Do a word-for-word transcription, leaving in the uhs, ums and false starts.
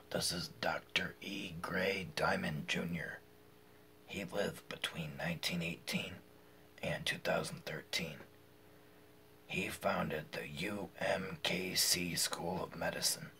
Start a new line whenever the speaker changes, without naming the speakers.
This is Doctor E. Gray Dimond Junior He lived between nineteen eighteen and two thousand thirteen. He founded the U M K C School of Medicine